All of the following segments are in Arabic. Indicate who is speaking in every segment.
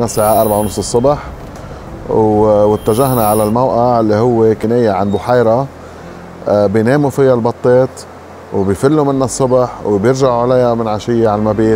Speaker 1: صحينا الساعة 4:30 الصبح واتجهنا على الموقع اللي هو كناية عن بحيرة بيناموا فيها البطات وبيفلوا منها الصبح وبيرجعوا عليها من عشية على المبيت.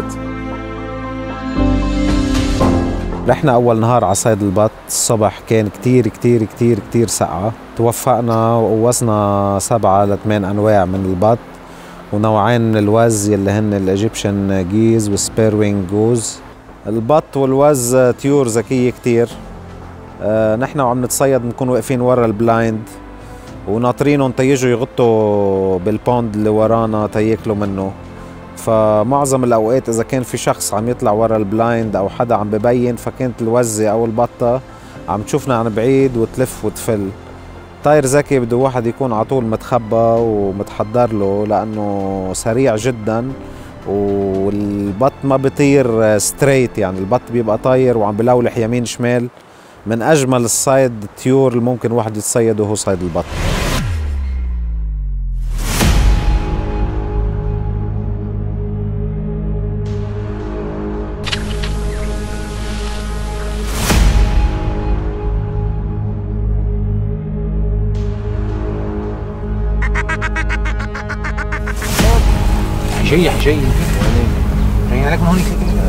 Speaker 2: رحنا أول نهار على صيد البط الصبح، كان كتير كتير كتير كتير سقعة. توفقنا وقوزنا 7 ل 8 أنواع من البط ونوعين من الوز يلي هن الإيجيبشن جيز والسبيروينج جوز. البط والوز طيور ذكية كتير. نحن وعم نتصيد نكون واقفين ورا البلايند وناطرينهم تيجوا يغطوا بالبوند اللي ورانا تياكلوا منه. فمعظم الأوقات إذا كان في شخص عم يطلع ورا البلايند أو حدا عم ببين، فكانت الوزة أو البطة عم تشوفنا عن بعيد وتلف وتفل. طاير ذكي بده واحد يكون على طول متخبى ومتحضر له، لأنه سريع جدا والبط ما بيطير ستريت، يعني البط بيبقى طاير وعم بلولح يمين شمال. من أجمل الصيد الطيور اللي ممكن واحد يتصيده هو صيد البط.
Speaker 3: جاي جاي عليك من هونيك.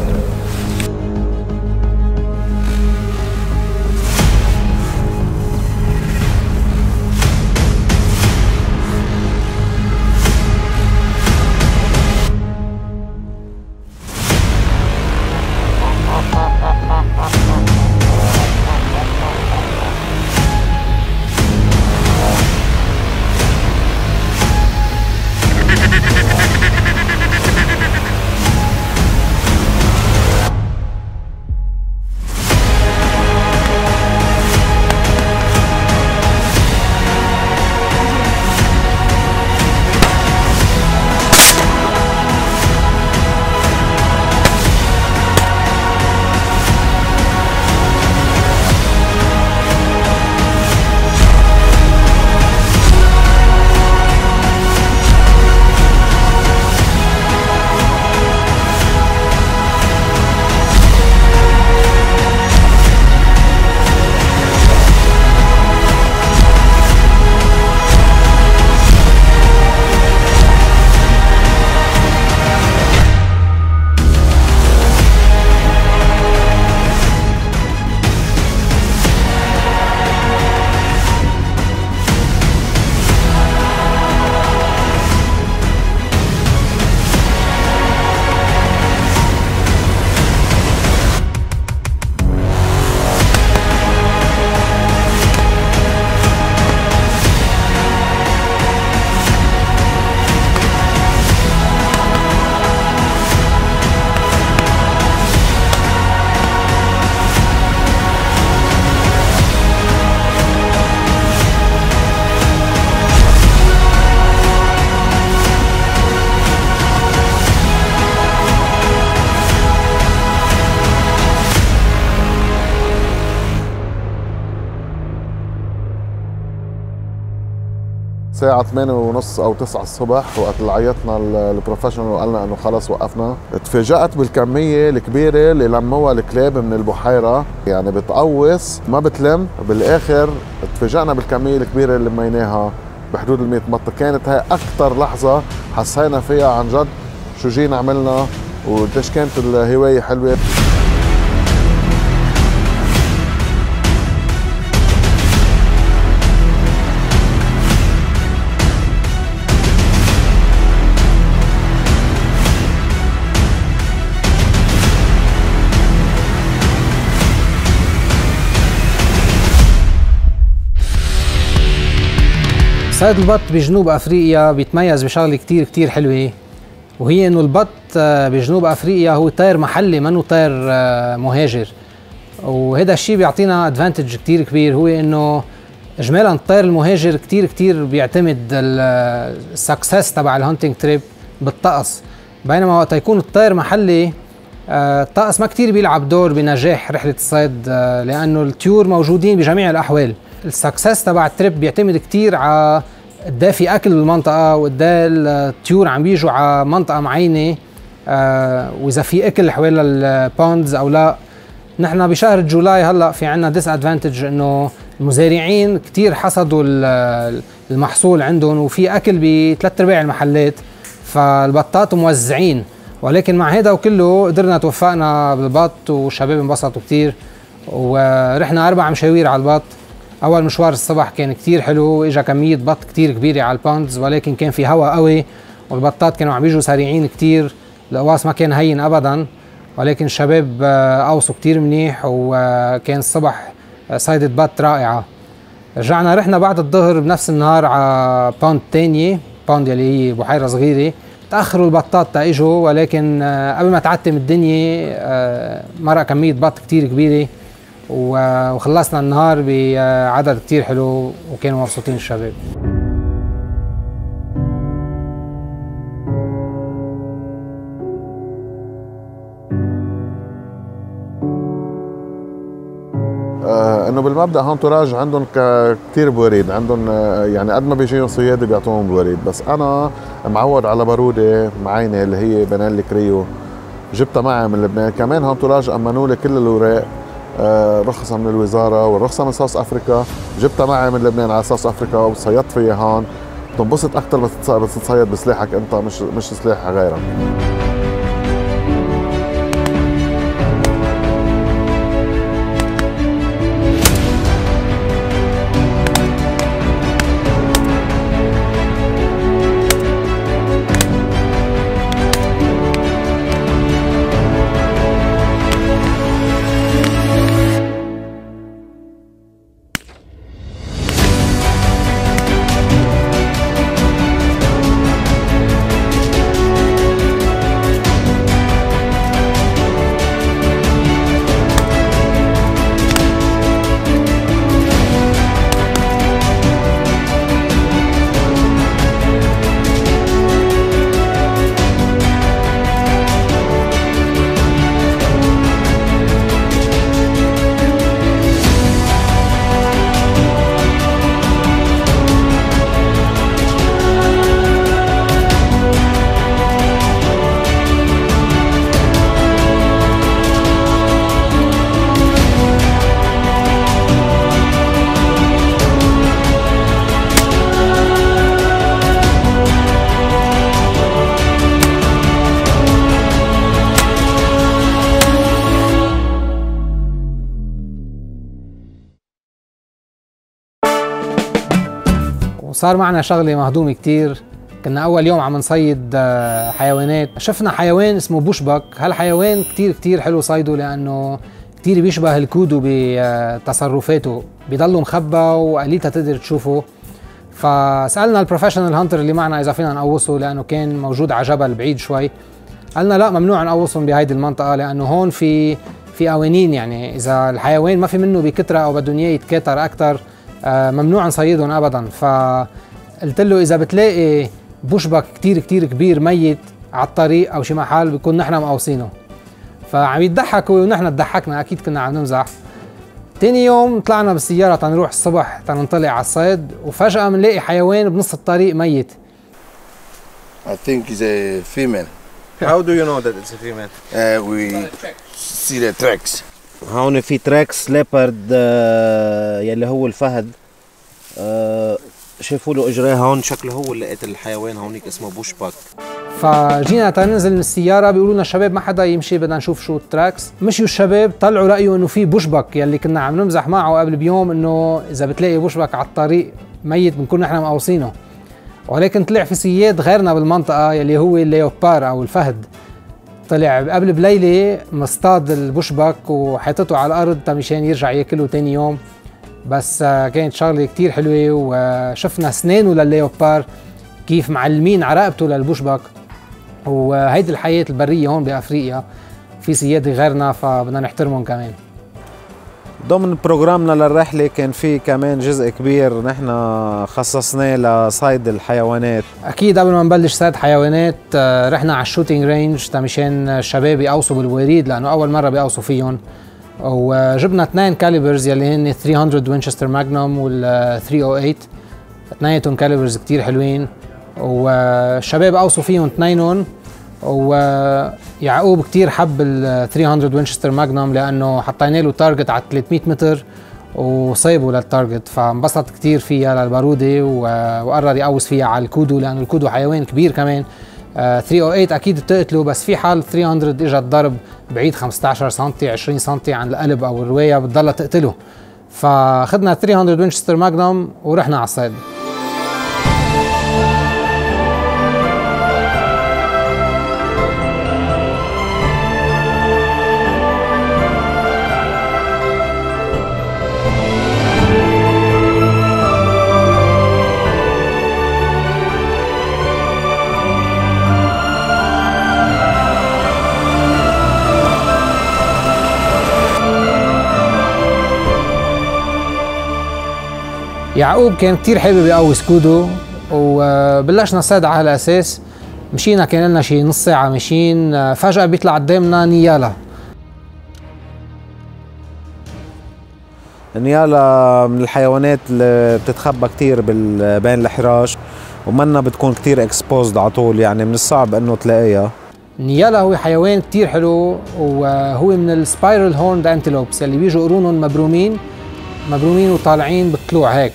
Speaker 1: الساعة 8:30 أو 9 الصبح وقت اللي عيطنا البروفيشنال وقالنا إنه خلص وقفنا، تفاجأت بالكمية الكبيرة اللي لموها الكلاب من البحيرة، يعني بتقوص ما بتلم، بالآخر تفاجأنا بالكمية الكبيرة اللي لميناها بحدود 100 بطة. كانت هاي أكتر لحظة حسينا فيها عن جد شو جينا عملنا وقديش كانت الهواية حلوة.
Speaker 3: صيد البط بجنوب افريقيا بيتميز بشغله كتير حلوه، وهي انه البط بجنوب افريقيا هو طير محلي منه طير مهاجر، وهذا الشيء بيعطينا ادفانتج كتير كبير، هو انه اجمالا الطير المهاجر كتير بيعتمد السكسس تبع الهانتنج تريب بالطقس، بينما وقت يكون الطير محلي الطقس ما كتير بيلعب دور بنجاح رحله الصيد، لانه الطيور موجودين بجميع الاحوال. السكسس تبع التريب بيعتمد كتير على قد في اكل بالمنطقه وقد الطيور عم بيجوا على منطقه معينه، واذا في اكل حوالي البوندز او لا. نحن بشهر جولاي هلا في عنا ديس ادفانتج انه المزارعين كتير حصدوا المحصول عندهم وفي اكل بثلاث ارباع المحلات، فالبطات موزعين. ولكن مع هذا وكله قدرنا توفقنا بالبط والشباب انبسطوا كتير، ورحنا 4 مشاوير على البط. اول مشوار الصبح كان كتير حلو، اجى كميه بط كتير كبيره على الباندز، ولكن كان في هواء قوي والبطات كانوا عم بيجوا سريعين كتير، القواص ما كان هين ابدا، ولكن الشباب قوصوا كتير منيح، وكان الصبح صيدة بط رائعه. رحنا بعد الظهر بنفس النهار على باند تانية، باند يلي هي بحيره صغيره. تاخروا البطات اجوا، ولكن قبل ما تعتم الدنيا مرق كميه بط كتير كبيره، وخلصنا النهار بعدد كتير حلو وكانوا مبسوطين الشباب.
Speaker 1: انه بالمبدا هون تراج عندهم كثير بوريد، عندهم يعني قد ما بيجيهم صيادة بيعطوهم بوريد، بس انا معود على باروده معينه اللي هي بنال كريو، جبتها معي من لبنان. كمان هون تراج امنوا لي كل الاوراق، رخصه من الوزاره والرخصه من ساوث افريكا، جبتها معي من لبنان على ساوث افريكا وصيدت فيها هون. بتنبسط اكثر بس تصيد بسلاحك انت، مش سلاح غيرك.
Speaker 3: وصار معنا شغله مهضومه كتير. كنا اول يوم عم نصيد حيوانات، شفنا حيوان اسمه بوشبك. هالحيوان كتير كتير حلو صيده لانه كتير بيشبه الكودو بتصرفاته، بيضله مخبى وقليلتها تقدر تشوفه. فسالنا البروفيشنال هانتر اللي معنا اذا فينا نقوصه لانه كان موجود على جبل بعيد شوي. قالنا لا، ممنوع نقوصهم بهيدي المنطقه لانه هون في قوانين، يعني اذا الحيوان ما في منه بكتره او بدهم اياه يتكاثر اكثر ممنوع نصيدهم ابدا. فقلت له اذا بتلاقي بوشبك كتير كتير كبير ميت على الطريق او شي محل بيكون نحن مقوصينه. فعم يضحكوا ونحن تضحكنا، اكيد كنا عم نمزح. تاني يوم طلعنا بالسياره تنروح الصبح تنطلع على الصيد، وفجاه بنلاقي حيوان بنص الطريق ميت.
Speaker 4: I think it's a female.
Speaker 2: How do you know that it's a female?
Speaker 4: We see the tracks.
Speaker 2: هون في تراكس ليبرد يلي هو الفهد. شافوا له اجراه هون، شكله هو اللي قتل الحيوان هونيك اسمه بوشباك.
Speaker 3: فجينا تننزل من السياره بيقولوا لنا الشباب ما حدا يمشي، بدنا نشوف شو التراكس. مشيوا الشباب طلعوا لقيوا انه في بوشبك يلي كنا عم نمزح معه قبل بيوم انه اذا بتلاقي بوشبك على الطريق ميت بنكون نحن مقوصينه. ولكن طلع في صياد غيرنا بالمنطقه يلي هو الليوبار او الفهد، طلع قبل بليله مصطاد البوشبك وحطته على الارض مشان يرجع ياكله تاني يوم. بس كانت شغله كتير حلوه، وشفنا اسنانه للليوبار كيف معلمين على رقبته للبوشبك. وهيدي الحياه البريه هون بافريقيا، في صيادة غيرنا فبدنا نحترمهم كمان.
Speaker 2: ضمن بروجرامنا للرحله كان في كمان جزء كبير نحن خصصناه لصيد الحيوانات.
Speaker 3: اكيد قبل ما نبلش صيد حيوانات رحنا على الشوتينج رينج مشان الشباب يقوصوا بالوريد لانه اول مره بيقوصوا فيهم، وجبنا 2 كاليبرز يلي هن 300 وينشستر ماجنوم وال 308، اثنيناتهم كاليبرز كتير حلوين، والشباب قوصوا فيهم اثنينهم ويعقوب كتير حب ال 300 وينشستر ماجنوم لانه حطينا له تارجت على 300 متر وصيبه للتارجت، فانبسط كتير فيها للبارودة وقرر يقوس فيها على الكودو لانه الكودو حيوان كبير كمان. 308 اكيد بتقتله، بس في حال 300 اجى الضرب بعيد 15 سم 20 سم عن القلب او الروايه بتضلها تقتله، فاخذنا 300 وينشستر ماجنوم ورحنا على الصيد. يعقوب كان كتير حابب يقوس كودو وبلشنا صيد على هالاساس. مشينا كان لنا شي نص ساعة ماشيين، فجأة بيطلع قدامنا نيالا.
Speaker 2: النيالا من الحيوانات اللي بتتخبى كتير بين الحراش ومنا بتكون كتير اكسبوزد على طول، يعني من الصعب انه تلاقيها.
Speaker 3: النيالا هو حيوان كتير حلو وهو من السبايرال هورند انتلوبس اللي بيجوا قرونهم مبرومين وطالعين بالطلوع هيك.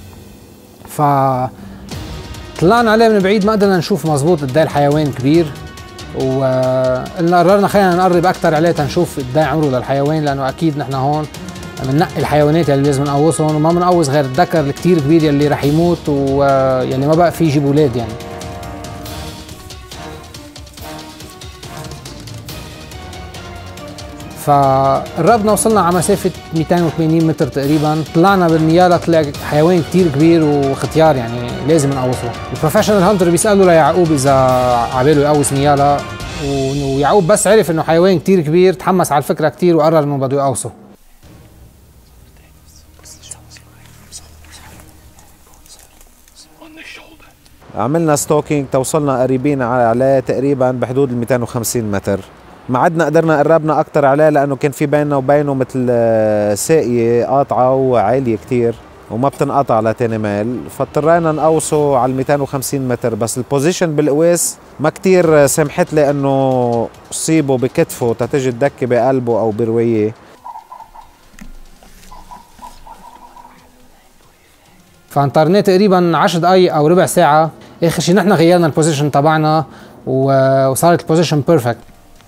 Speaker 3: فطلعنا عليه من بعيد ما قدرنا نشوف مزبوط قد ايه الحيوان كبير، وقلنا قررنا خلينا نقرب اكثر عليه تنشوف قد ايه عمره للحيوان، لانه اكيد نحن هون بننقي الحيوانات اللي لازم نقوصهم وما بنقوص غير الذكر الكتير كبير يلي رح يموت ويلي ما بقى فيه يجيب اولاد يعني. فقربنا وصلنا على مسافة 280 متر تقريبا، طلعنا بالنيالا طلع حيوان كتير كبير وختيار يعني لازم نقوصه. البروفيشنال هانتر بيسألوا ليعقوب إذا عباله يقوص نيالا، ويعقوب بس عرف إنه حيوان كتير كبير تحمس على الفكرة كتير وقرر إنه بده يقوصه.
Speaker 2: عملنا ستوكينج توصلنا قريبين عليه تقريبا بحدود ال 250 متر. ما عدنا قدرنا قربنا اكثر عليه لانه كان في بيننا وبينه مثل ساقيه قاطعه وعاليه كثير وما بتنقطع لتاني ميل، فاضطرينا نقوصه على ال 250 متر. بس البوزيشن بالقواس ما كثير سمحت لي انه اصيبه بكتفه تتجي تدكي بقلبه او بروايه.
Speaker 3: فانطرناه تقريبا 10 دقائق او ربع ساعه. اخر شيء نحن غيرنا البوزيشن تبعنا وصارت البوزيشن بيرفكت.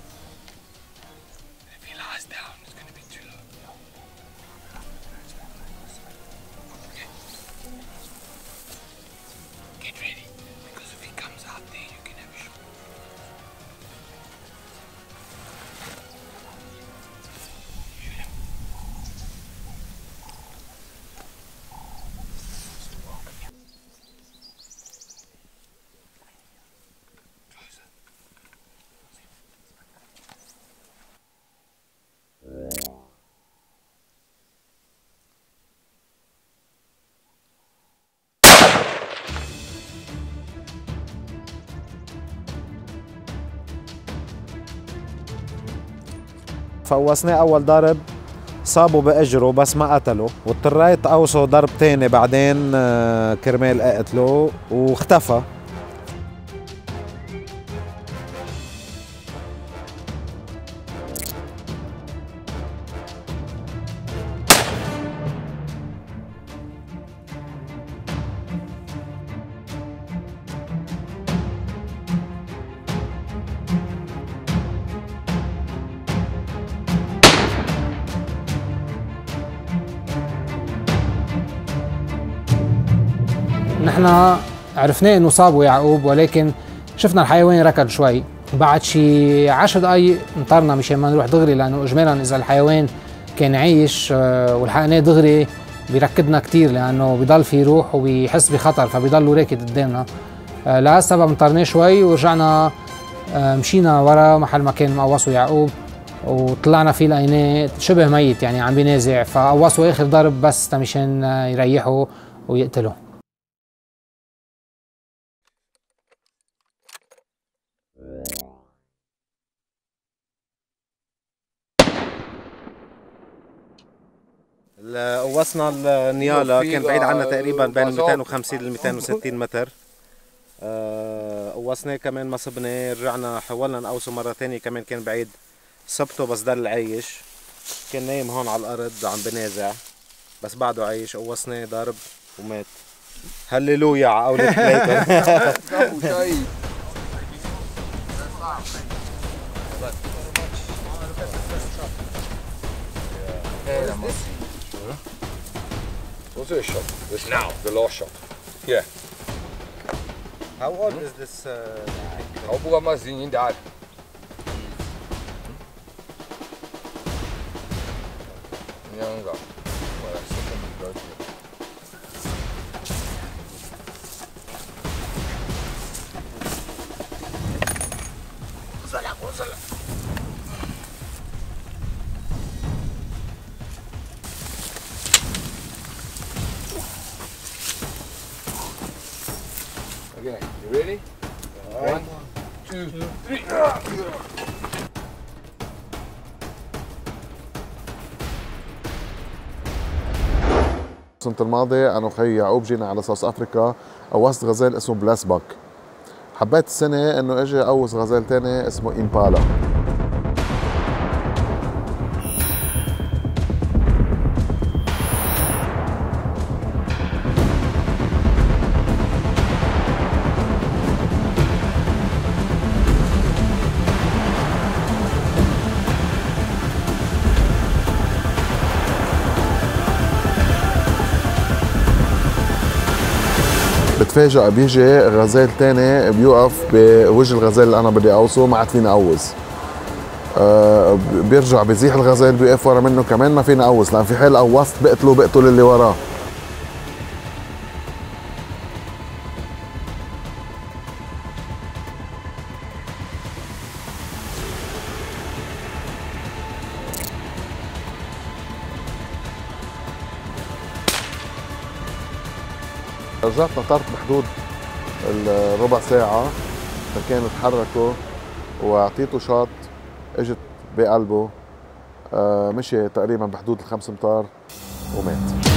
Speaker 2: فقوصناه اول ضرب صابه باجره بس ما قتله، واضطريت اقوصه ضرب تاني بعدين كرمال اقتله واختفى.
Speaker 3: نحن عرفناه انه صابه يعقوب، ولكن شفنا الحيوان ركض شوي. بعد شي 10 دقائق انطرنا مشان ما نروح دغري، لانه اجمالا اذا الحيوان كان عايش ولحقناه دغري بيركضنا كثير، لانه بضل في روح وبيحس بخطر فبيضل راكد قدامنا. لهالسبب انطرناه شوي ورجعنا مشينا ورا محل ما كان مقوصه يعقوب، وطلعنا فيه لقيناه شبه ميت يعني عم بينازع، فقوصه اخر ضرب بس مشان يريحه ويقتله.
Speaker 2: قوصنا النيالا كان بعيد عنا تقريبا بين 250 ل 260 متر. قوصناه كمان ما صبناه، رجعنا حاولنا نقوصه مرة تانية كمان كان بعيد، صبته بس ضل عايش، كان نايم هون على الأرض عم بنازع بس بعده عايش، قوصناه ضرب ومات. هللويا على قولة كليتون.
Speaker 5: What's this shot? This now, the last shot. Yeah.
Speaker 2: How old is this?
Speaker 5: أبوها ما زين تعال. Younger. Well, that's second birthday. وصلك. Okay, you ready? One, two, three.
Speaker 1: السنة الماضية أنا وخي يعقوب جينا على ساوث أفريكا، قوصت غزال اسمه بلاسباك. حبيت السنة إنه أجي أقوص غزال تاني اسمه إمبالا. بتفاجئ بيجي غزال تاني بيوقف بوجه الغزال اللي انا بدي اوصه، ما عاد فيني اوص. بيرجع بيزيح الغزال بيوقف ورا منه كمان ما فيني اوص، لان في حال قوصت بقتل اللي وراه. رجعت نطرت بحدود الربع ساعة، فكانوا تحركوا وأعطيته شاط اجت بقلبه، مشي تقريبا بحدود ال5 امتار ومات.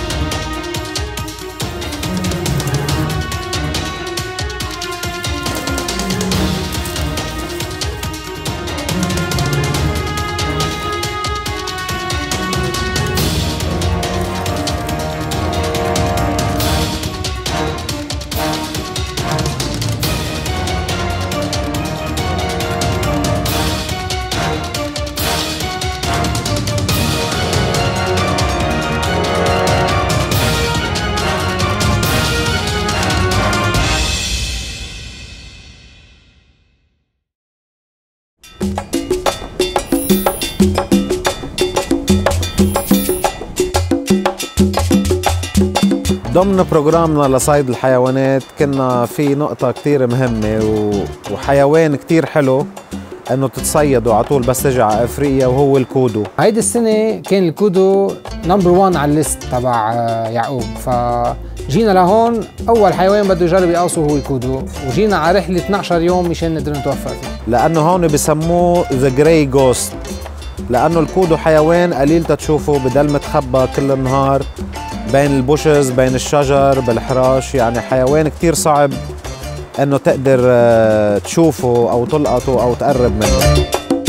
Speaker 2: ضمن بروجرامنا لصيد الحيوانات كنا في نقطة كتير مهمة وحيوان كتير حلو انه تتصيدوا على طول بس تجي على افريقيا، وهو الكودو.
Speaker 3: هيدي السنة كان الكودو نمبر 1 على الليست تبع يعقوب، فجينا لهون أول حيوان بده يجرب يقوصه هو الكودو، وجينا على رحلة 12 يوم مشان نقدر نتوفق فيه.
Speaker 2: لأنه هون بسموه ذا جراي جوست، لأنه الكودو حيوان قليل تشوفه، بضل متخبى كل النهار بين البوشز، بين الشجر، بالحراش، يعني حيوان كتير صعب انه تقدر تشوفه او تلقطه او تقرب منه.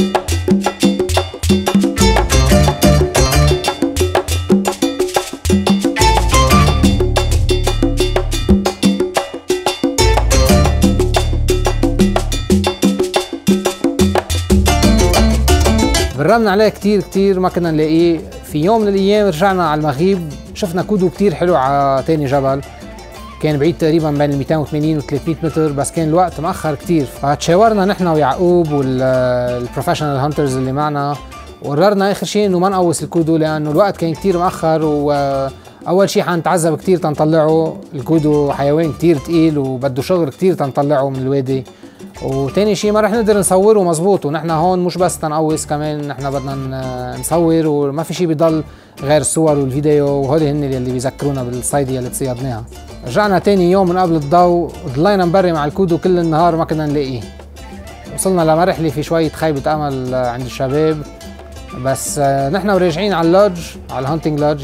Speaker 3: جربنا عليه كتير ما كنا نلاقيه. في يوم من الايام رجعنا على المغيب شفنا كودو كتير حلو على تاني جبل، كان بعيد تقريبا بين 280 و 300 متر، بس كان الوقت مأخر كتير، فتشاورنا نحن ويعقوب والبروفيشنال هانترز اللي معنا، وقررنا اخر شيء انه ما نقوص الكودو لانه الوقت كان كتير مأخر، واول شيء حنتعذب كتير تنطلعه. الكودو حيوان كتير تقيل وبده شغل كتير تنطلعه من الوادي، وتاني شيء ما رح نقدر نصوره مزبوط، ونحن هون مش بس تنقوص، كمان نحن بدنا نصور، وما في شيء بيضل غير الصور والفيديو، وهول هن اللي بيذكرونا بالصيدية اللي تصيدناها. رجعنا تاني يوم من قبل الضوء وضلينا نبري مع الكودو كل النهار ما كنا نلاقيه. وصلنا لمرحلة في شوية خيبة أمل عند الشباب، بس نحن وراجعين على اللودج، على الهانتنج لودج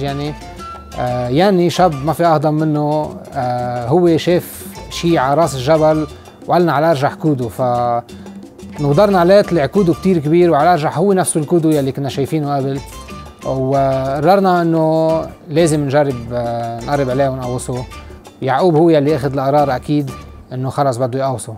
Speaker 3: يعني شاب ما في أهضم منه، هو شاف شيء على راس الجبل وقالنا على ارجح كودو، ف نظرنا عليه طلع كودو كتير كبير، وعلى ارجح هو نفسه الكودو يلي كنا شايفينه قبل، وقررنا انه لازم نجرب نقرب عليه ونقوصه. يعقوب هو يلي اخذ القرار اكيد انه خلص بده يقوصه.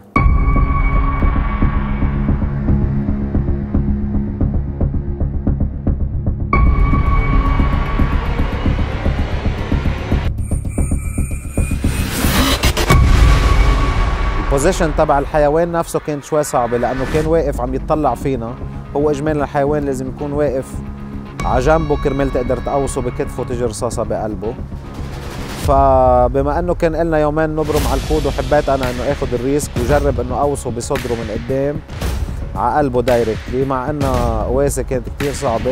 Speaker 2: البوزيشن تبع الحيوان نفسه كانت شوي صعبة، لأنه كان واقف عم يتطلع فينا. هو إجمالا الحيوان لازم يكون واقف على جنبه كرمال تقدر تقوصه بكتفه وتجي رصاصة بقلبه. فبما أنه كان لنا يومين نبرم على الكود، وحبيت أنا إنه آخذ الريسك وجرب إنه أوصه بصدره من قدام على قلبه دايركتلي، مع إنها قواسة كانت كتير صعبة.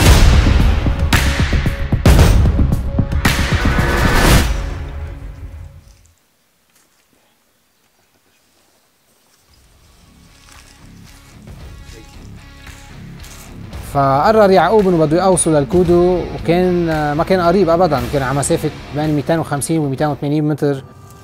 Speaker 3: فقرر يعقوب انه بده يقوصه للكودو، وكان ما كان قريب ابدا، كان على مسافه بين 250 و 280 متر.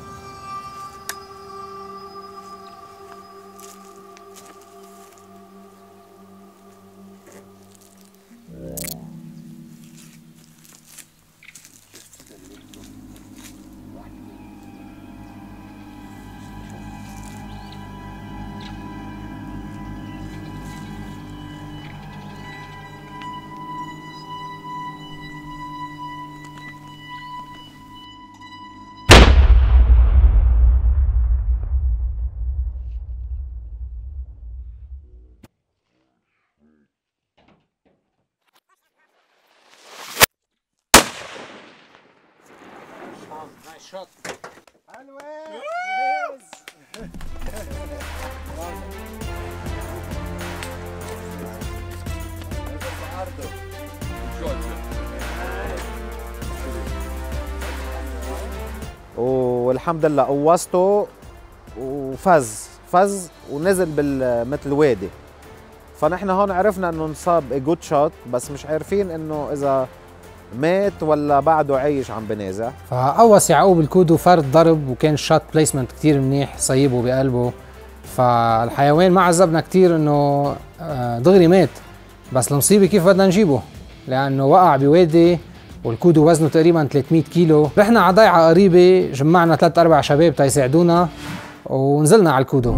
Speaker 2: والحمد لله قوصته وفز ونزل مثل وادي. فنحن هون عرفنا انه انصاب جود شوت، بس مش عارفين انه اذا مات ولا بعده عايش عم بنازع.
Speaker 3: فقوص يعقوب الكودو فرد ضرب، وكان الشوت بليسمنت كتير منيح، صيبه بقلبه. فالحيوان ما عذبنا كتير انه دغري مات، بس المصيبه كيف بدنا نجيبه، لانه وقع بوادي والكودو وزنه تقريبا 300 كيلو. رحنا على ضيعه قريبه، جمعنا 3-4 شباب تيساعدونا ونزلنا على الكودو.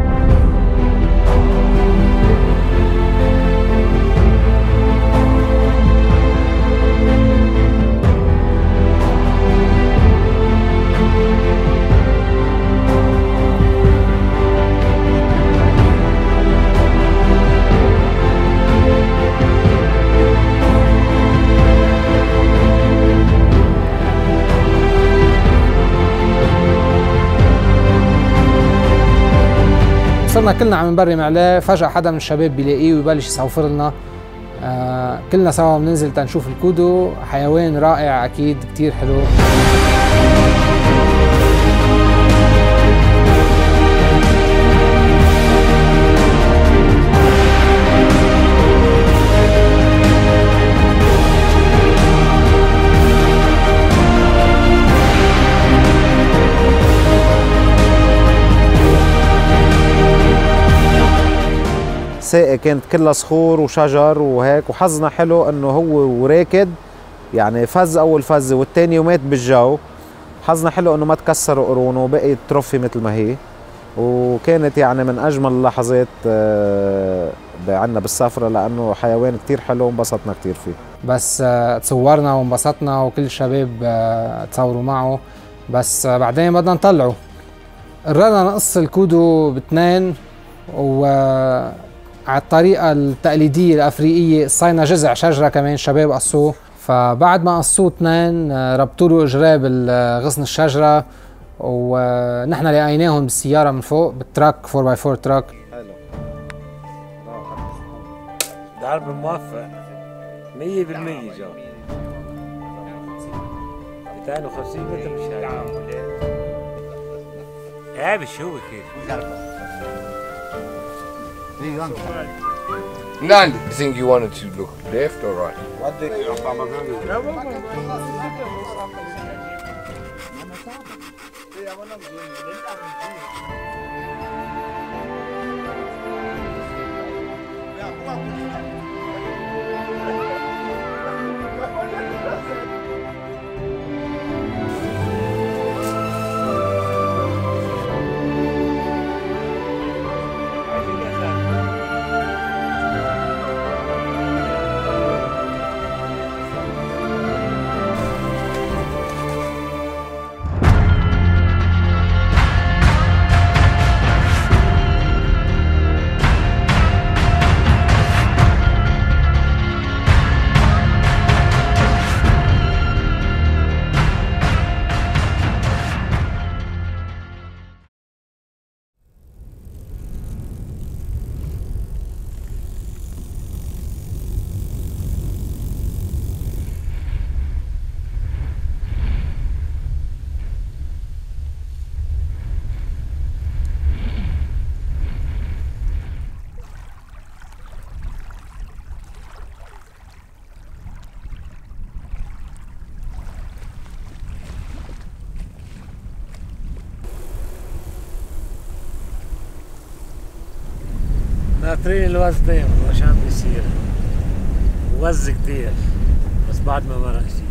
Speaker 3: صرنا كلنا عم نبرم عليه، فجأة حدا من الشباب بيلاقيه ويبلش يصوفر لنا. كلنا سوا بننزل تنشوف الكودو. حيوان رائع أكيد، كتير حلو.
Speaker 2: الساقة كانت كلها صخور وشجر وهيك، وحظنا حلو انه هو وراكد يعني فز اول فزه والثاني ومات بالجو. حظنا حلو انه ما تكسروا قرونه وبقيت تروفي مثل ما هي، وكانت يعني من اجمل اللحظات عنا بالسفره، لانه حيوان كتير حلو وانبسطنا كتير فيه.
Speaker 3: بس تصورنا وانبسطنا وكل الشباب تصوروا معه، بس بعدين بدنا نطلعه. قررنا نقص الكودو باثنين، وعلى الطريقة التقليدية الأفريقية قصينا جذع شجرة كمان الشباب قصوه. فبعد ما قصوه اثنين ربطوا له اجراه بالغصن الشجرة، ونحن لقيناهم بالسيارة من فوق بالتراك 4x4 تراك.
Speaker 2: حلو،
Speaker 6: ضرب موفق 100% جو 250 متر مش هاي بشوفك كيف.
Speaker 5: None. You think you wanted to look left or right?
Speaker 6: ناطرين الوز دايما وش عم بيصير. وز كتير بس بعد ما مرق شيء.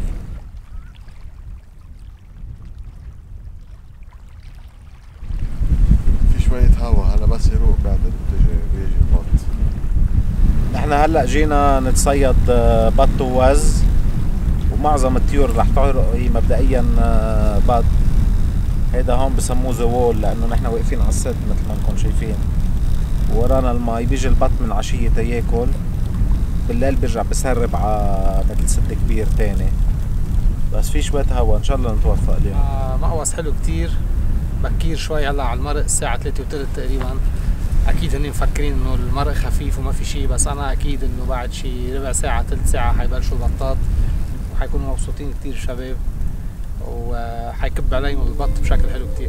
Speaker 1: في شوية هوا هلا بس يروق بعد بيجي البط.
Speaker 2: نحن هلا جينا نتصيد بط ووز، ومعظم الطيور رح تعرق هي مبدئيا بط. هيدا هون بسموه زوول لانه نحن واقفين على السد مثل ما انكم شايفين، ورانا المي. بيجي البط من عشية تياكل، بالليل بيرجع بسرب على مثل سد كبير تاني. بس في شوية هوا ان شاء الله نتوفق اليوم.
Speaker 3: مقوس حلو كتير، بكير شوي هلا على المرق، الساعة 3:15 تقريبا. اكيد هن مفكرين انه المرق خفيف وما في شيء، بس انا اكيد انه بعد شي ربع ساعة ثلث ساعة حيبلشوا البطات وحيكونوا مبسوطين كتير الشباب، وحيكب عليهم البط بشكل حلو كتير.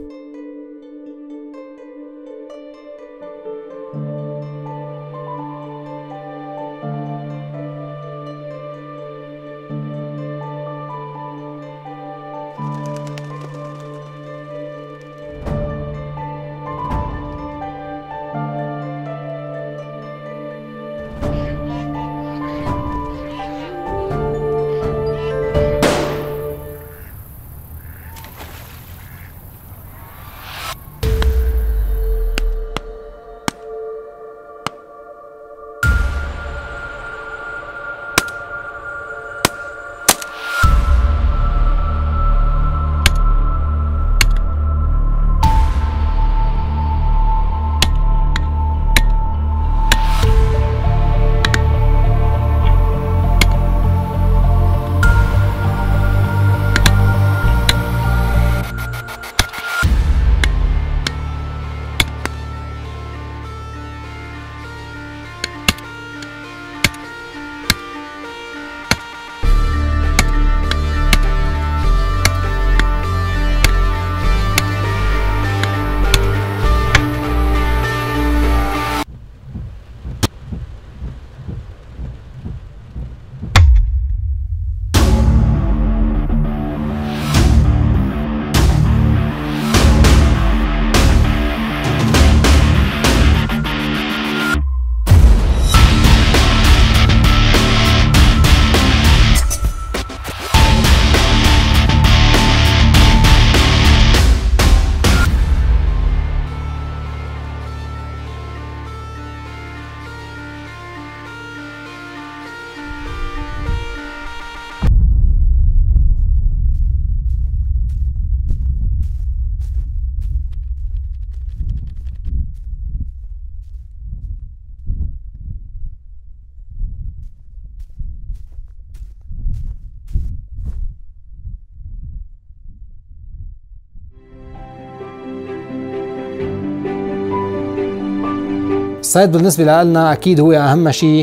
Speaker 3: الصيد بالنسبة لنا أكيد هو أهم شيء،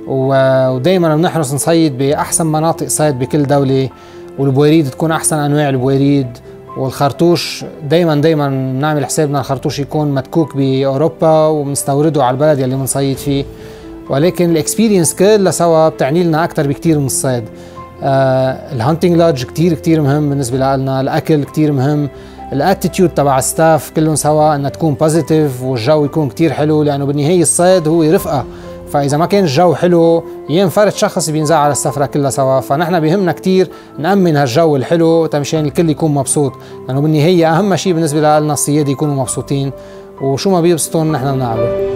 Speaker 3: ودايما بنحرص نصيد بأحسن مناطق صيد بكل دولة، والبويريد تكون أحسن أنواع البويريد، والخرطوش دايما بنعمل حسابنا الخرطوش يكون متكوك بأوروبا وبنستورده على البلد يلي بنصيد فيه. ولكن الاكسبيرينس كلها سوا بتعني لنا أكثر بكثير من الصيد. الهانتنج لودج كتير كتير مهم بالنسبه لنا، الاكل كتير مهم، الاتيتيود تبع الستاف كلهم سوا انها تكون بوزيتيف والجو يكون كتير حلو، لانه بالنهايه الصيد هو رفقه، فاذا ما كان الجو حلو ينفرد شخص بينزع على السفره كلها سوا، فنحن بيهمنا كتير نامن هالجو الحلو تمشان الكل يكون مبسوط، لانه بالنهايه اهم شيء بالنسبه لنا الصيادة يكونوا مبسوطين، وشو ما بيبسطون نحن بنعمله.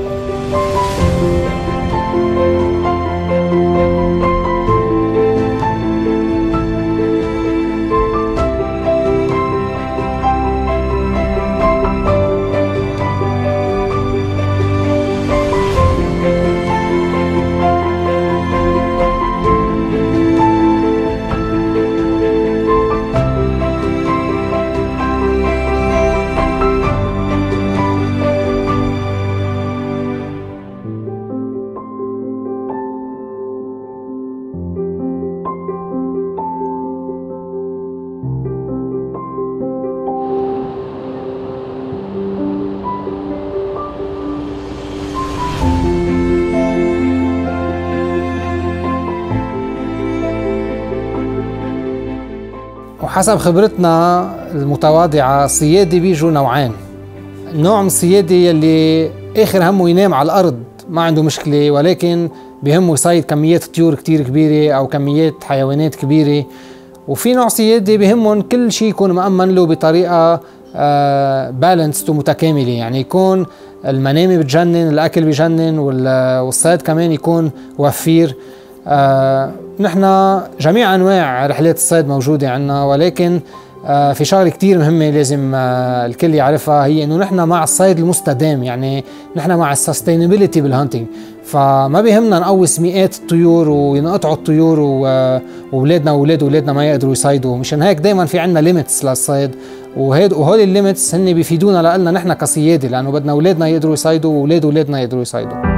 Speaker 3: وحسب خبرتنا المتواضعة الصيادة بيجوا نوعين، نوع من الصيادة يلي آخر همه ينام على الأرض ما عنده مشكلة، ولكن بهمه يصيد كميات طيور كتير كبيرة أو كميات حيوانات كبيرة، وفي نوع صيادة بهمهم كل شيء يكون مأمن له بطريقة بالانسد ومتكاملة، يعني يكون المنامة بتجنن، الأكل بيجنن، والصيد كمان يكون وفير. نحن جميع أنواع رحلات الصيد موجودة عنا، ولكن في شغلة كتير مهمة لازم الكل يعرفها، هي إنه نحن مع الصيد المستدام، يعني نحن مع السستينابيليتي بالهانتنج، فما بيهمنا نقوس مئات الطيور وينقطعوا الطيور وولادنا وولادنا ما يقدروا يصيدوا، مشان هيك دايما في عنا ليميتس للصيد، وهول الليميتس هن بيفيدونا لنا نحن كصيادة، لأنه بدنا ولادنا يقدروا يصيدوا وولاد ولادنا يقدروا يصيدوا.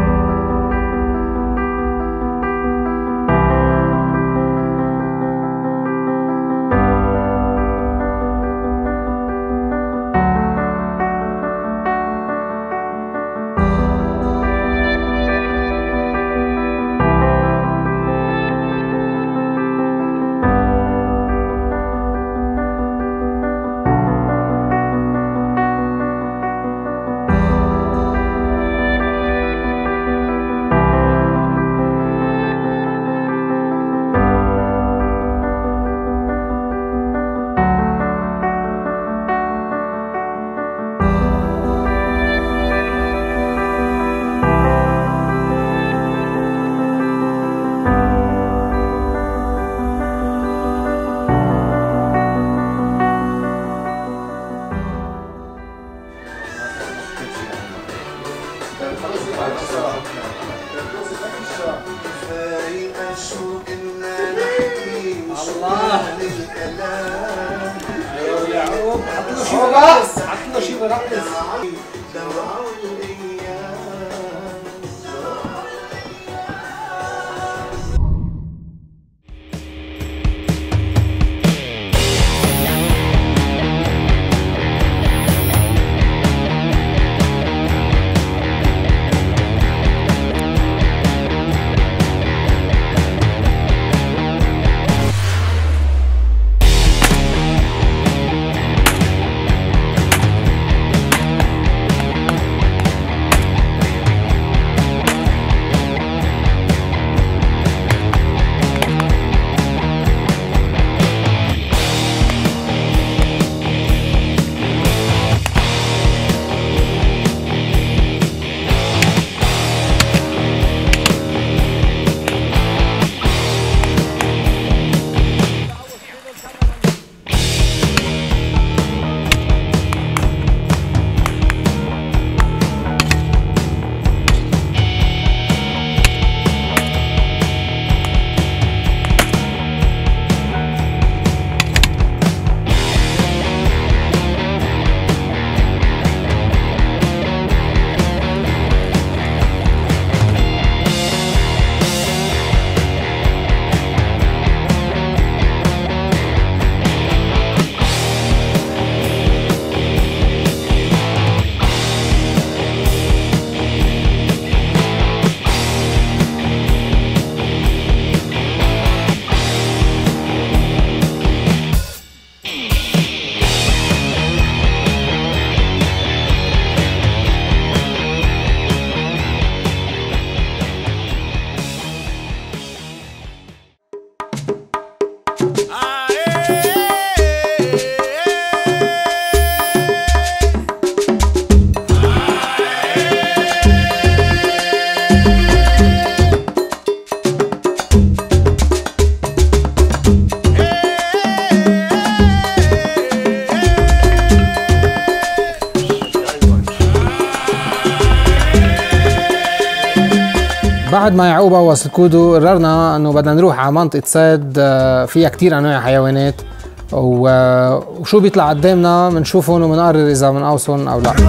Speaker 3: بعد ما يعقوب قوص الكودو قررنا انه بدنا نروح على منطقة صيد فيها كتير انواع حيوانات وشو بيطلع قدامنا بنشوفهم وبنقرر اذا بنقوصهم او لا.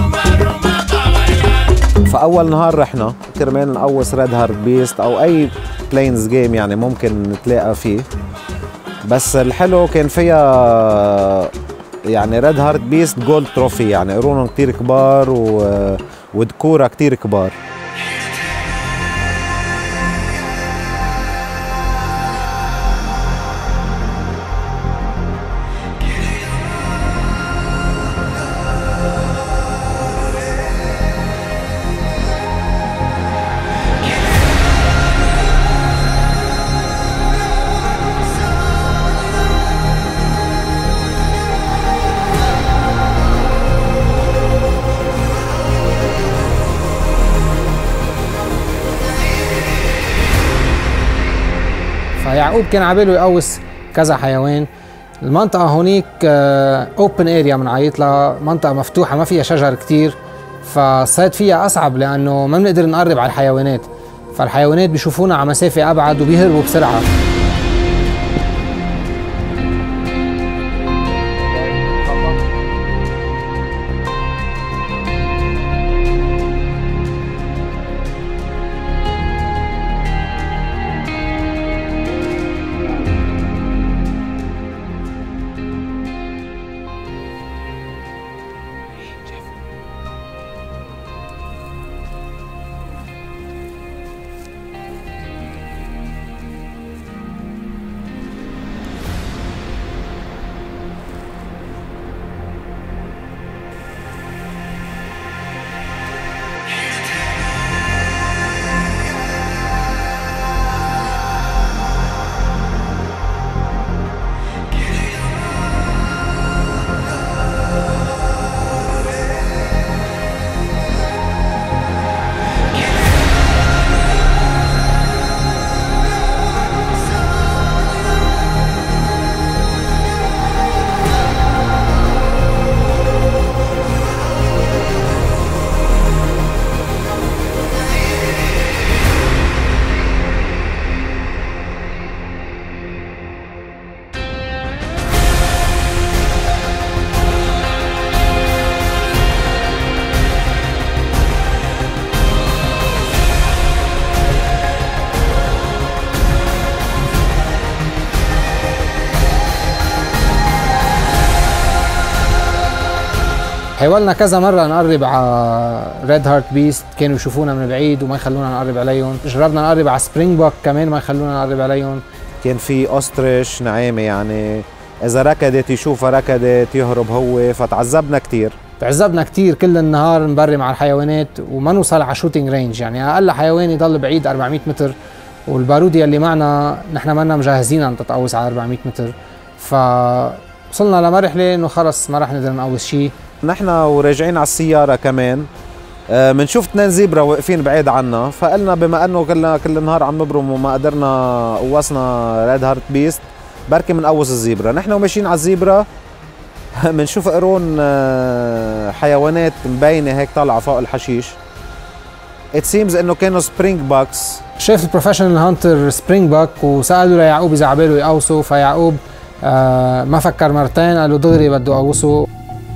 Speaker 2: فاول نهار رحنا كرمال نقوص ريد هارت بيست او اي بلينز جيم يعني ممكن نتلاقى فيه، بس الحلو كان فيها يعني ريد هارت بيست جولد تروفي، يعني قرونهم كتير كبار ودكورة كتير كبار.
Speaker 3: فيعقوب كان عباله يقوص كذا حيوان. المنطقة هونيك اوبن اريا بنعيط لها، منطقة مفتوحة ما فيها شجر كتير، فالصيد فيها أصعب لأنه ما بنقدر نقرب على الحيوانات، فالحيوانات بيشوفونا على مسافة أبعد وبيهربوا بسرعة. حاولنا كذا مرة نقرب على ريد هارت بيست، كانوا يشوفونا من بعيد وما يخلونا نقرب عليهم. جربنا نقرب على سبرينج بوك كمان ما يخلونا نقرب عليهم.
Speaker 2: كان في أوستريش نعامة، يعني إذا ركضت يشوفها ركضت يهرب هو، فتعذبنا كتير.
Speaker 3: تعذبنا كتير كل النهار نبرم على الحيوانات وما نوصل على شوتينج رينج، يعني أقل حيوان يضل بعيد 400 متر، والبارود يلي معنا نحن منا مجهزين نتقوس على 400 متر، فوصلنا لمرحلة إنه خلص ما رح نقدر نقوس شيء.
Speaker 2: نحن وراجعين على السيارة كمان منشوف 2 زيبرا واقفين بعيد عنا، فقلنا بما انه كل النهار عم نبرم وما قدرنا قوصنا ريد هارت بيست بركي منقوص الزيبرا. نحن وماشيين على الزيبرا منشوف قرون حيوانات مبينة هيك طالعة فوق الحشيش. It seems انه كانوا سبرينج باكس.
Speaker 3: شاف البروفيشنال هانتر سبرينج باك وسألوا ليعقوب إذا عباله يقوصه، فيعقوب ما فكر مرتين قال له دغري بده يقوصه.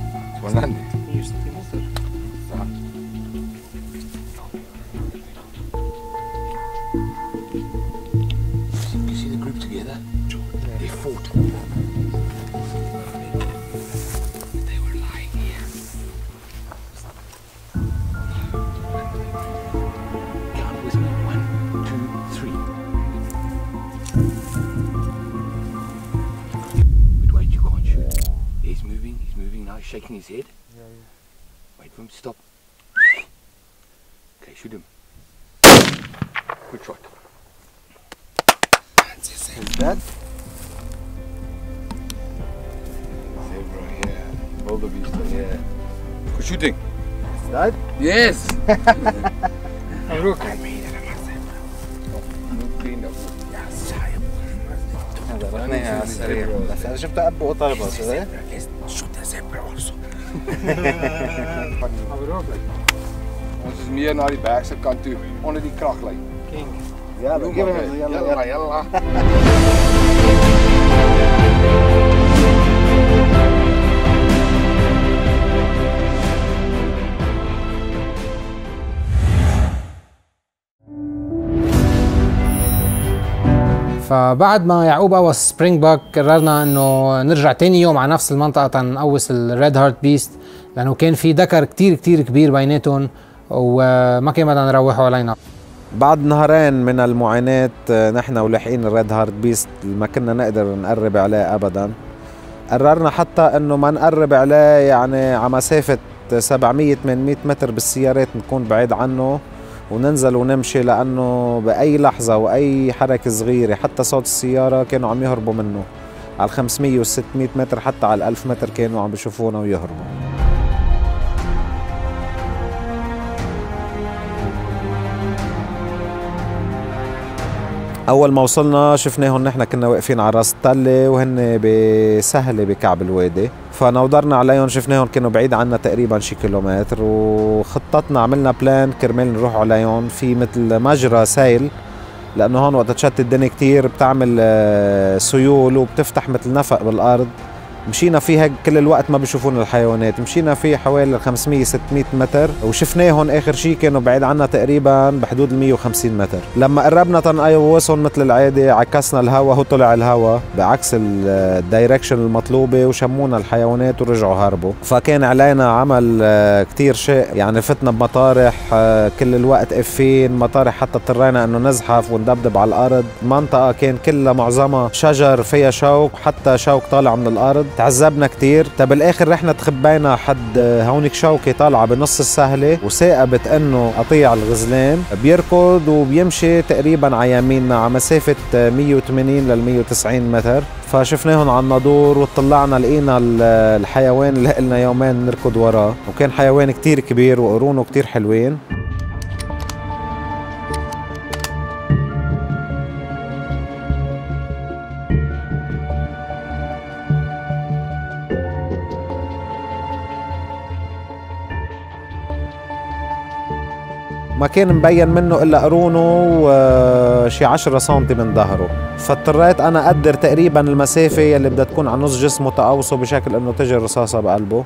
Speaker 5: Shaking his head. Wait for him to stop. Okay, shoot him. Good shot. Who's that? Zebra, yeah. Wildebeest, yeah. Good shooting. Is that? Yes. مبروك.
Speaker 2: هذا سريع بس انا شفت ابو طالبه صحيح؟
Speaker 5: Ons is meer na die berg se kant toe onder die kraglyn.
Speaker 1: يلا يلا يلا.
Speaker 3: فبعد ما يعقوب قوس سبرينج باك قررنا انه نرجع تاني يوم على نفس المنطقه تنقوس الريد هارت بيست، لانه كان في دكر كتير كبير بيناتهم وما كان بدنا نروحوا علينا.
Speaker 2: بعد نهارين من المعاناة نحن ولاحقين الريد هارت بيست ما كنا نقدر نقرب عليه ابدا. قررنا حتى انه ما نقرب عليه، يعني على مسافة 700 800 متر بالسيارات نكون بعيد عنه وننزل ونمشي، لأنه بأي لحظة وأي حركة صغيرة حتى صوت السيارة كانوا عم يهربوا منه. على 500 و 600 متر حتى على 1000 متر كانوا عم بيشوفونا ويهربوا. أول ما وصلنا شفناهم، نحن كنا واقفين على راس التلة وهن بسهلة بكعب الوادي، فنودرنا عليهم شفناهم كانوا بعيد عنا تقريبا شي كيلومتر، وخططنا عملنا بلان كرمال نروح عليهم في مثل مجرى سيل، لأنه هون وقت تشتت الدنيا كتير بتعمل سيول وبتفتح مثل نفق بالأرض. مشينا فيها كل الوقت ما بيشوفونا الحيوانات، مشينا فيه حوالي 500 600 متر وشفناهم اخر شيء كانوا بعيد عنا تقريبا بحدود ال 150 متر. لما قربنا تنقوصهم مثل العاده عكسنا الهواء، هو طلع الهواء بعكس الدايركشن المطلوبه وشمونا الحيوانات ورجعوا هربوا. فكان علينا عمل كتير شيء، يعني فتنا بمطارح كل الوقت قفين مطارح، حتى اضطرينا انه نزحف وندبدب على الارض. المنطقه كان كلها معظمها شجر فيها شوك، حتى شوك طالع من الارض. تعذبنا كتير. بالاخر رحنا تخبينا حد هونيك شوكة طالعة بنص السهلة وثاقبت انه قطيع الغزلان بيركض وبيمشي تقريبا على يميننا على مسافة 180 لل 190 متر. فشفناهم على الناظور وطلعنا لقينا الحيوان اللي قلنا يومين نركض وراه، وكان حيوان كتير كبير وقرونه كتير حلوين. ما كان مبين منه الا قرونه وشي 10 سم من ظهره، فاضطريت انا اقدر تقريبا المسافه يلي بدها تكون على نص جسمه تقوصه بشكل انه تجي الرصاصه بقلبه.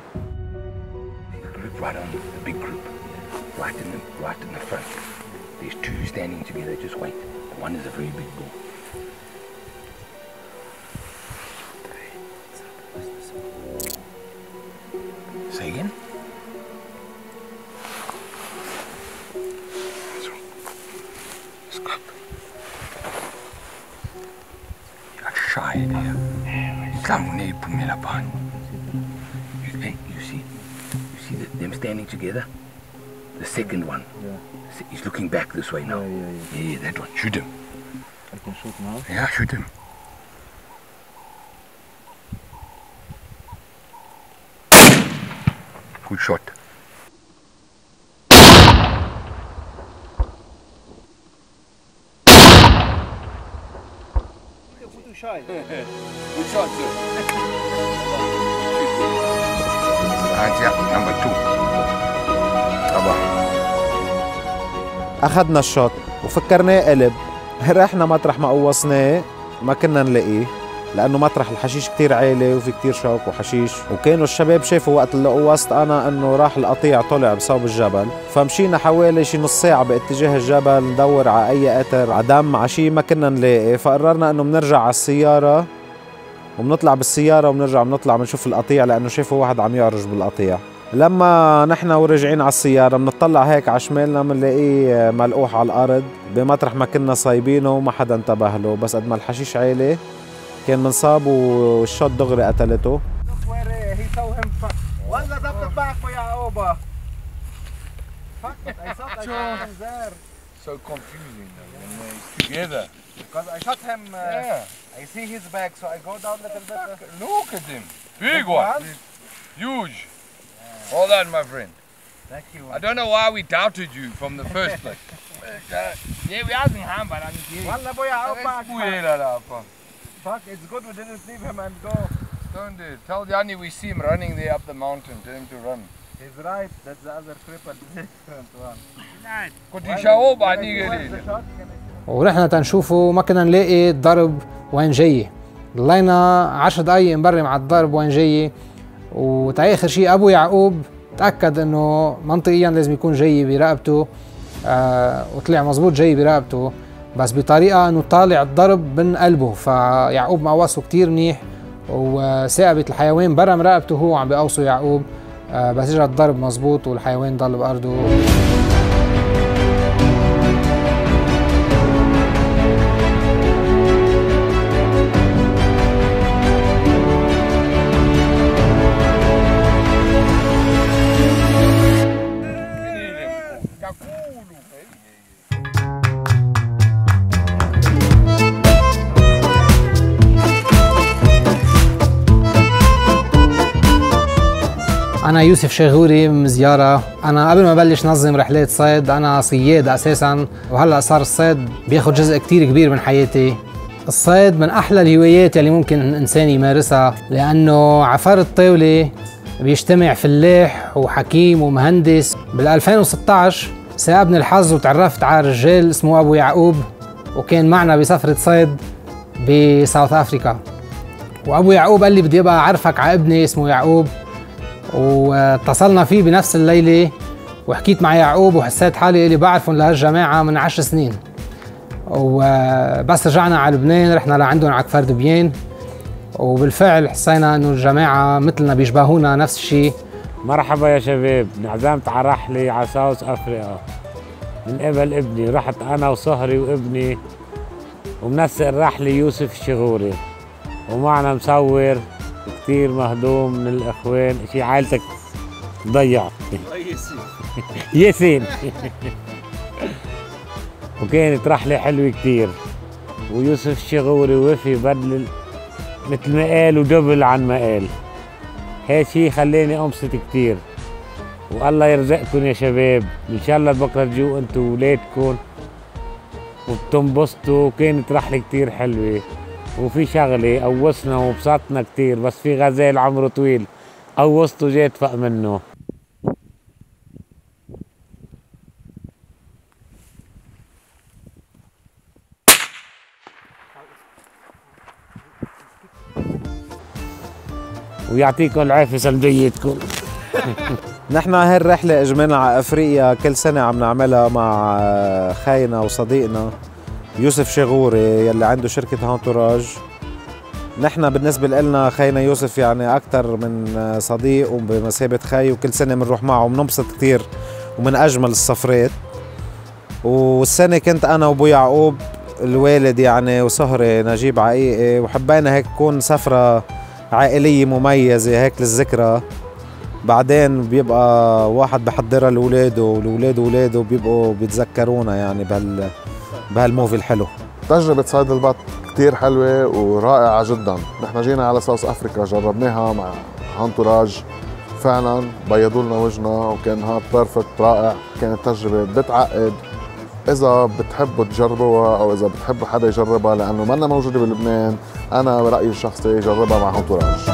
Speaker 7: You see them standing together? The second one. Yeah. He's looking back this way now. Yeah, that one. Shoot him.
Speaker 5: I can shoot now?
Speaker 7: Yeah, shoot him. Good shot.
Speaker 5: Good shot, sir.
Speaker 7: Number 2. طبعا.
Speaker 2: اخذنا الشوط وفكرناه قلب. رحنا مطرح ما قوصناه ما كنا نلاقيه، لانه مطرح الحشيش كتير عالي وفي كتير شوك وحشيش، وكانوا الشباب شافوا وقت اللي قوصت انا انه راح القطيع طلع بصوب الجبل. فمشينا حوالي شي نص ساعه باتجاه الجبل ندور على اي اثر، على دم، على شي، ما كنا نلاقي. فقررنا انه بنرجع على السياره وبنطلع بالسياره وبنرجع بنطلع بنشوف القطيع، لانه شافوا واحد عم يعرج بالقطيع. لما نحن ورجعين على السياره بنطلع هيك على شمالنا بنلاقيه ملقوح على الارض بمطرح ما كنا صايبينه وما حدا انتبه له، بس قد ما الحشيش عالي كان منصاب والشوط دغري قتلته.
Speaker 5: والله ضبطت معك يا عقوبة.
Speaker 8: So confusing when they're together.
Speaker 5: Because I shot him, I see his back, so I go down a little bit.
Speaker 8: Look at him. Big one. Huge. Hold on, my friend.
Speaker 5: Thank you.
Speaker 8: I don't know why we doubted you from the first place. Yeah, we asked him, but I'm kidding.
Speaker 5: والله ابويا عقوبة. Fuck, it's good we didn't leave him and go.
Speaker 8: Don't do it. Tell Yanni we see him running there up the mountain. Tell him to run.
Speaker 5: He's right. That's the other cripple. Different one.
Speaker 8: كنت يشاوب عني قليل.
Speaker 3: ورحنا تنشوفه ما كنا نلاقي الضرب وين جاي. ضلينا 10 دقايق نبرم على الضرب وين جاي، وتاخر شيء ابو يعقوب تاكد انه منطقيا لازم يكون جاي برقبته، وطلع مزبوط جاي برقبته، بس بطريقه انه طالع الضرب من قلبه، فيعقوب مقوصه كتير منيح، وثاقبة الحيوان برم رقبته هو عم بيقوصه يعقوب، بس اجى الضرب مزبوط والحيوان ضل بارضه. أنا يوسف شاغوري من زيارة. أنا قبل ما بلش نظم رحلات صيد أنا صياد أساساً، وهلأ صار الصيد بياخد جزء كتير كبير من حياتي. الصيد من أحلى الهوايات اللي ممكن الإنسان يمارسها، لأنه عفر الطاولة بيجتمع فلاح وحكيم ومهندس. بال 2016 ساعدني الحظ وتعرفت على رجال اسمه أبو يعقوب، وكان معنا بسفرة صيد بساوث أفريقيا. وأبو يعقوب قال لي بدي أبقى أعرفك على ابني اسمه يعقوب، واتصلنا فيه بنفس الليلة وحكيت مع يعقوب وحسيت حالي اللي بعرفهم لهالجماعة من 10 سنين. وبس رجعنا على لبنان رحنا لعندهم على كفر دبيان، وبالفعل حسينا انه الجماعة مثلنا بيشبهونا نفس الشيء.
Speaker 6: مرحبا يا شباب، انعزمت على رحلة على ساوث افريقيا من قبل ابني. رحت انا وصهري وابني، ومنسق الرحلة يوسف الشغوري، ومعنا مصور كثير مهضوم من الاخوان. شي عائلتك ضيع ياسين وكانت رحلة حلوة كثير، ويوسف الشغوري وفي بدل مثل ما قال ودبل عن ما قال. هذا شي خلاني انبسط كثير، والله يرزقكم يا شباب. ان شاء الله بكره تجوا انتم وولادكم وبتنبسطوا. كانت رحلة كثير حلوة، وفي شغله قوصنا وبسطنا كثير، بس في غزال عمره طويل قوصته جيت فوق منه. ويعطيكم العافيه سلبيتكم.
Speaker 2: نحن هاي الرحلة اجمالا على افريقيا كل سنة عم نعملها مع خاينا وصديقنا يوسف شغوري يلي عنده شركة هانتوراج. نحن بالنسبة لنا خينا يوسف يعني أكثر من صديق وبمثابة خي، وكل سنة بنروح معه وبننبسط كثير ومن أجمل السفرات. والسنة كنت أنا وأبو يعقوب الوالد يعني وصهري نجيب عقيقي، وحبينا هيك تكون سفرة عائلية مميزة هيك للذكرى. بعدين بيبقى واحد بحضرها لأولاده، والأولاد وأولاده بيبقوا بيتذكرونا يعني بهالموفي الحلو.
Speaker 1: تجربة صيد البط كتير حلوة ورائعة جدا. نحن جينا على ساوث افريقيا جربناها مع هانتوراج، فعلا بيضوا لنا وجهنا وكان هاد بيرفكت رائع. كانت تجربة بتعقد، إذا بتحبوا تجربوها أو إذا بتحبوا حدا يجربها لأنه منا موجودة بلبنان، أنا برأيي الشخصي جربها مع هانتوراج.